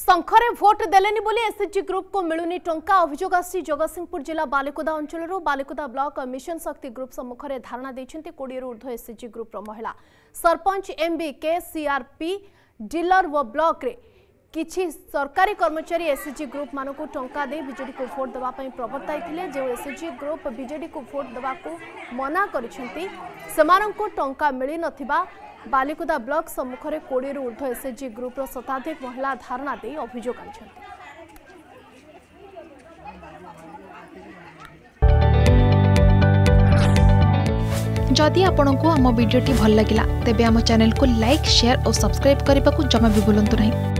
शंखरे vote देलेनी बोली SHG group को मिलुनी टंका अभियोग आसी जगतसिंहपुर जिला बालिकुदा अंचल Balikuda block mission Shakti group सम्मुख में धारणा देते 20 रु ऊर्ध्व एसएचजी ग्रुप महिला सरपंच एमबीके सीआरपी डीलर व ब्लॉक रे किछि सरकारी कर्मचारी एसएचजी ग्रुप मानक टंका दे बीजेडी को भोट देवाई प्रवर्ताई जो एसएचजी ग्रुप बीजेडी को भोट देवा मना करिसेंती सेमानंको टंका मिली नथिबा बालिकुदा ब्लॉक सम्मुख में 20 रु ऊर्ध्व एसएचजी ग्रुप शताधिक महिला धारणा दे अभियोग आनिछंती। जदि आपंक आम भिडी भल लगा तेब आम चैनल को लाइक शेयर और सब्सक्राइब करने को जमा भी भूलु नहीं।